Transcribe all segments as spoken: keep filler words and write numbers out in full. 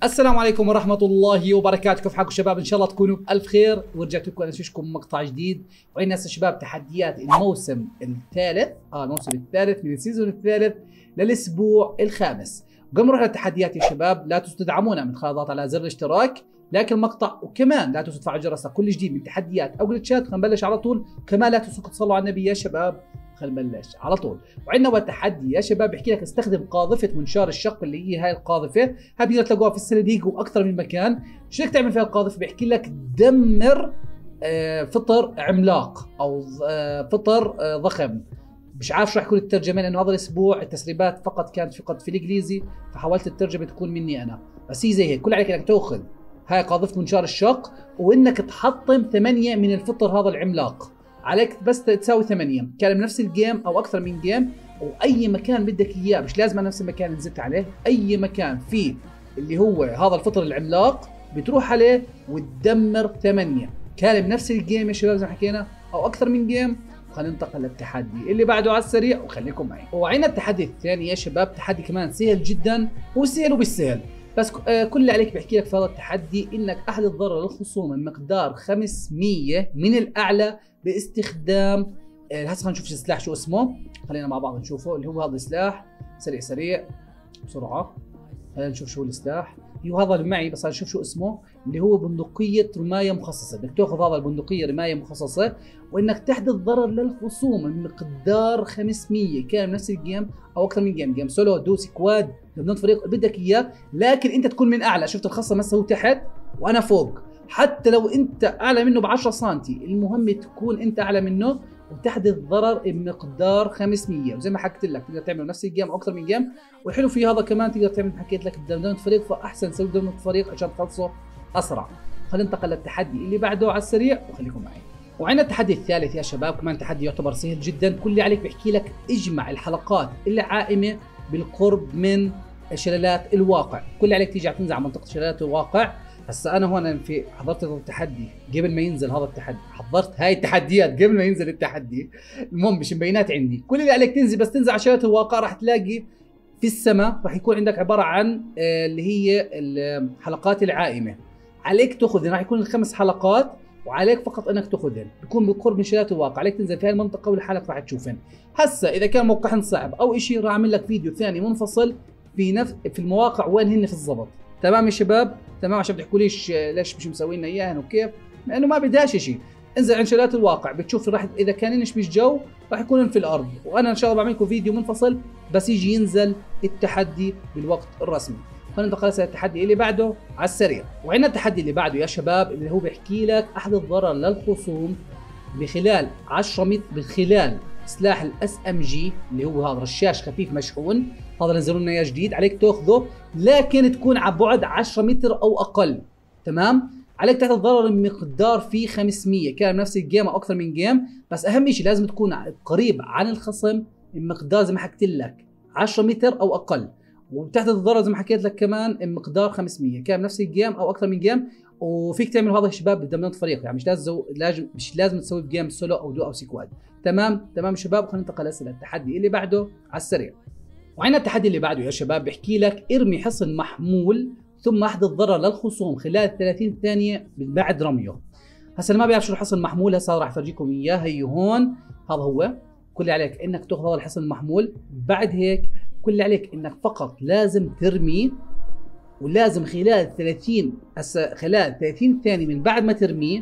السلام عليكم ورحمة الله وبركاته، كيف حالكم شباب؟ إن شاء الله تكونوا بألف خير، ورجعت لكم أنا شوشكم مقطع جديد. وعندنا هسه شباب تحديات الموسم الثالث، آه الموسم الثالث من السيزون الثالث للأسبوع الخامس. قبل ما نروح للتحديات يا شباب لا تنسوا تدعمونا من خلال الضغط على زر الاشتراك، لايك المقطع، وكمان لا تنسوا تفعلوا الجرس لكل جديد من تحديات أو جلتشات. خلينا نبلش على طول، كمان لا تنسوا تصلوا على النبي يا شباب. خلينا نبلش على طول. وعندنا اول تحدي يا شباب بحكي لك استخدم قاذفه منشار الشق، اللي هي هاي القاذفه، هاي بتقدر تلاقوها في الصناديق واكثر من مكان. شو بدك تعمل فيها القاذفه؟ بحكي لك دمر آه فطر عملاق او آه فطر آه ضخم. مش عارف شو راح يكون الترجمه لانه هذا الاسبوع التسريبات فقط كانت فقط في الانجليزي، فحاولت الترجمه تكون مني انا، بس هي زي هيك. كل عليك انك تاخذ هاي قاذفه منشار الشق وانك تحطم ثمانيه من الفطر هذا العملاق. عليك بس تساوي ثمانية، كان بنفس الجيم او اكثر من جيم، واي مكان بدك اياه، مش لازم نفس المكان اللي نزلت عليه، اي مكان فيه اللي هو هذا الفطر العملاق بتروح عليه وتدمر ثمانية. كان بنفس الجيم يا شباب زي ما حكينا او اكثر من جيم. خلينا ننتقل للتحدي اللي بعده على السريع وخليكم معي. وعندنا التحدي الثاني يا شباب، تحدي كمان سهل جدا، هو سهل وبالسهل، بس آه كل اللي عليك بحكي لك في هذا التحدي انك احدث ضرر للخصوم بمقدار خمسمية من الاعلى باستخدام آه هسه خلينا نشوف السلاح شو اسمه، خلينا مع بعض نشوفه اللي هو هذا السلاح. سريع سريع بسرعه، خلينا نشوف شو السلاح. هو هذا اللي معي، بس نشوف شو اسمه، اللي هو بندقيه رمايه مخصصه. بدك تاخذ هذا البندقيه رمايه مخصصه وانك تحدث ضرر للخصوم بمقدار خمسمية. كان نفس الجيم او اكثر من جيم، جيم سولو، دو سكواد، ضمن فريق اللي بدك اياه، لكن انت تكون من اعلى. شفت الخصم هسه هو تحت وانا فوق، حتى لو انت اعلى منه ب عشرة سنتي، المهم تكون انت اعلى منه وتحدث ضرر بمقدار خمسمية. وزي ما حكيت لك تقدر تعمل نفس الجيم او اكثر من جيم، والحلو في هذا كمان تقدر تعمل، حكيت لك بدمدمه فريق، فاحسن تسوي بدمدمه فريق عشان تخلصه اسرع. خلينا ننتقل للتحدي اللي بعده على السريع وخليكم معي. وعندنا التحدي الثالث يا شباب، كمان تحدي يعتبر سهل جدا. كل اللي عليك بحكي لك اجمع الحلقات العائمه بالقرب من شلالات الواقع. كل اللي عليك تيجي تنزل على منطقه شلالات الواقع. هسا انا هون في حضرت هذا التحدي قبل ما ينزل هذا التحدي، حضرت هاي التحديات قبل ما ينزل التحدي. المهم مش مبينات عندي. كل اللي عليك تنزل، بس تنزل على شلالات الواقع راح تلاقي في السماء راح يكون عندك عباره عن اللي هي الحلقات العائمه. عليك تاخذ، راح يكون الخمس حلقات وعليك فقط انك تاخذهن، بيكون بالقرب من شلالات الواقع. عليك تنزل في هاي المنطقه والحلقه راح تشوفهن. هسا اذا كان موقعهن صعب او شيء راح اعمل لك فيديو ثاني منفصل في نفس في المواقع وين هن في الضبط. تمام يا شباب؟ تمام، عشان بتحكوا ليش ليش مش مسوي لنا اياهن وكيف؟ لانه ما بدهاش شيء. انزل عند شلالات الواقع بتشوف، راح اذا كاننش بالجو راح يكونن في الارض، وانا ان شاء الله بعمل لكم فيديو منفصل بس يجي ينزل التحدي بالوقت الرسمي. خلينا ننتقل هسه للتحدي اللي بعده على السريع. وعندنا التحدي اللي بعده يا شباب اللي هو بيحكي لك احدث ضرر للخصوم بخلال عشرة متر بخلال سلاح الاس ام جي، اللي هو هذا رشاش خفيف مشحون. هذا نزلوا لنا اياه جديد، عليك تاخذه لكن تكون على بعد عشرة متر او اقل. تمام؟ عليك تحدث ضرر بمقدار فيه خمسمية. كان نفس الجيم او اكثر من جيم، بس اهم شيء لازم تكون قريب عن الخصم بمقدار زي ما حكيت لك عشرة متر او اقل، وبتحدث الضرر زي ما حكيت لك كمان بمقدار خمسمية. كان نفس الجيم او اكثر من جيم. وفيك تعمل هذا الشباب بدمدمه فريق، يعني مش لازم لازم مش لازم تسوي بجيم سولو او دو او سكواد. تمام تمام شباب. خلينا ننتقل هسه للتحدي اللي بعده على السريع. وعندنا التحدي اللي بعده يا شباب بيحكي لك ارمي حصن محمول ثم احدث ضرر للخصوم خلال ثلاثين ثانيه بعد رميه. هسه اللي ما بيعرف شو الحصن المحمول هسه راح افرجيكم اياه. هي هون، هذا هو. كل اللي عليك انك تاخذ هذا الحصن المحمول. بعد هيك كل اللي عليك انك فقط لازم ترميه، ولازم خلال ثلاثين هسه خلال ثلاثين ثانيه من بعد ما ترميه،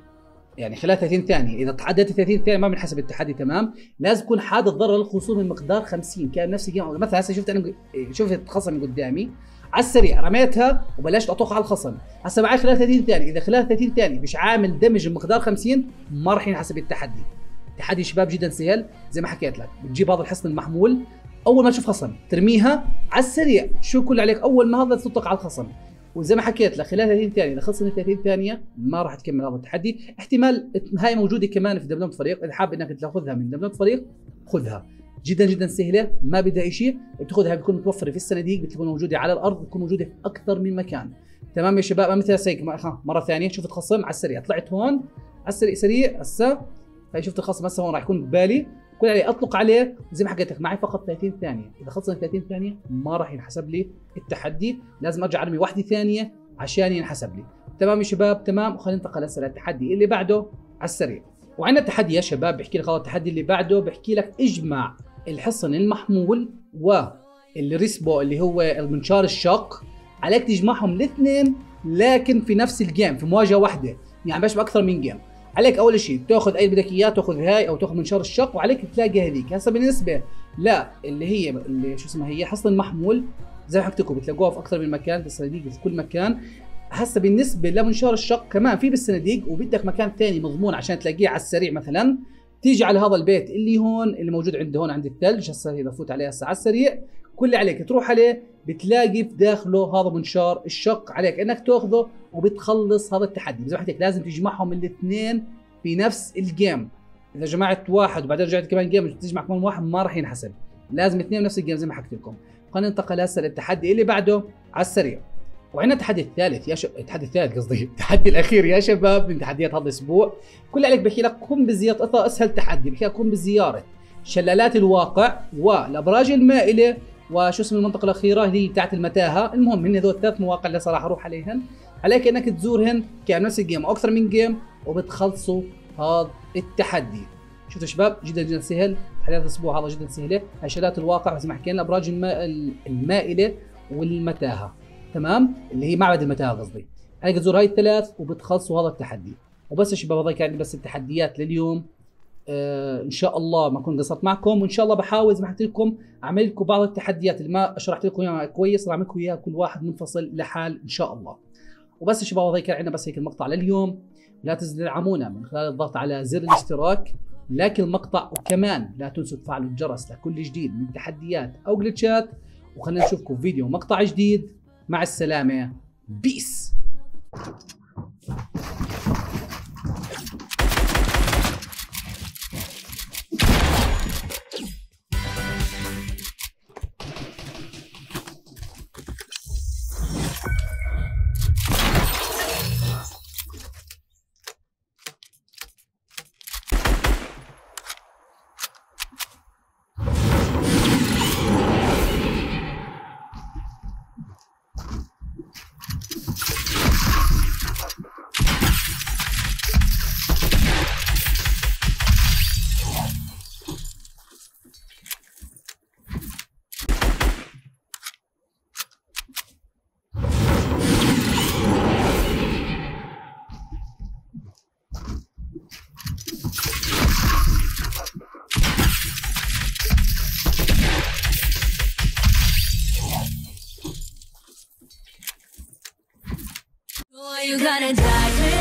يعني خلال ثلاثين ثانيه، اذا تعديت ثلاثين ثانيه ما بنحسب التحدي. تمام؟ لازم تكون حادث ضرر للخصوم بمقدار خمسين. كان نفس الجيم، مثلا هسه شفت انا شفت خصم قدامي على السريع رميتها وبلشت اطوخ على الخصم. هسه معي خلال ثلاثين ثانيه، اذا خلال ثلاثين ثانيه مش عامل دمج بمقدار خمسين ما راح ينحسب التحدي. التحدي شباب جدا سهل زي ما حكيت لك. بتجيب هذا الحصن المحمول، اول ما تشوف خصم ترميها على السريع. شو كل عليك اول ما هذا تطلق على الخصم، وزي ما حكيت لك خلال ثلاثين ثانيه، اذا خلصت ثلاثين ثانيه ما راح تكمل هذا التحدي. احتمال هاي موجوده كمان في دبلومه فريق، اذا حاب انك تاخذها من دبلومه فريق خذها. جدا جدا سهله، ما بدها شيء. بتاخذها بتكون متوفره في الصناديق، بتكون موجوده على الارض، بتكون موجوده في اكثر من مكان. تمام يا شباب؟ مثل هيك مره ثانيه شفت خصم على السريع، طلعت هون على السريع سريع. هسه هاي شفت الخصم هسه هون راح يكون ببالي، كل علي اطلق عليه زي ما حكيت لك معي فقط ثلاثين ثانيه، اذا خلصنا ثلاثين ثانيه ما راح ينحسب لي التحدي، لازم ارجع ارمي واحده ثانيه عشان ينحسب لي. تمام يا شباب؟ تمام. وخلينا ننتقل هسه للتحدي اللي بعده على السريع. وعندنا التحدي يا شباب بحكي لك، التحدي اللي بعده بحكي لك اجمع الحصن المحمول والريسبو اللي هو المنشار الشاق، عليك تجمعهم الاثنين لكن في نفس الجيم، في مواجهه واحده، يعني باش باكثر من جيم. عليك اول شيء تاخذ اي بدك اياه، تاخذ هاي او تاخذ منشار الشق، وعليك تلاقي هذيك. هسه بالنسبه لا اللي هي اللي شو اسمها هي حصن المحمول، زي ما حكيت لكم بتلاقوها في اكثر من مكان، بالصناديق في كل مكان. هسه بالنسبه لمنشار الشق كمان في بالصناديق، وبدك مكان ثاني مضمون عشان تلاقيه على السريع، مثلا تيجي على هذا البيت اللي هون اللي موجود عند هون عند الثلج. هسه اذا فوت عليه هسه على السريع، كل اللي عليك تروح عليه بتلاقي في داخله هذا منشار الشق، عليك انك تاخذه وبتخلص هذا التحدي. زي ما حكيت لك لازم تجمعهم الاثنين في نفس الجيم. اذا جمعت واحد وبعدين رجعت كمان جيم تجمع كمان واحد ما راح ينحسب، لازم اثنين نفس الجيم زي ما حكيت لكم. خلينا ننتقل هسه للتحدي اللي بعده على السريع. وعندنا التحدي الثالث يا شباب، التحدي الثالث قصدي التحدي الاخير يا شباب من تحديات هذا الاسبوع. كل عليك بحكي لك قم بزيارة، اسهل تحدي بحكي لك قم بزياره شلالات الواقع والابراج المائله وشو اسم المنطقه الاخيره اللي هي بتاعت المتاهه. المهم هن هذول الثلاث مواقع اللي صراحه اروح عليهن، عليك انك تزورهن كان نفس الجيم او اكثر من جيم وبتخلصوا هذا التحدي. شفتوا شباب جدا جدا سهل، تحديات الاسبوع هذا جدا سهله. هاي شلالات الواقع زي ما حكينا، الابراج المائله والمتاهه، تمام، اللي هي معبد المتاهه قصدي. عليك تزور هاي الثلاث وبتخلصوا هذا التحدي. وبس يا شباب هذا كان بس التحديات لليوم. آه ان شاء الله ما اكون قصرت معكم، وان شاء الله بحاول زي ما حكيت لكم اعمل لكم بعض التحديات اللي ما شرحت لكم اياها كويس، راح اعمل لكم اياها كل واحد منفصل لحال ان شاء الله. وبس يا شباب هذا كان عندنا بس هيك المقطع لليوم. لا تنسوا تدعمونا من خلال الضغط على زر الاشتراك، لايك المقطع، وكمان لا تنسوا تفعلوا الجرس لكل جديد من تحديات او جلتشات. وخلينا نشوفكم في فيديو مقطع جديد. مع السلامة، بيس. You gonna die.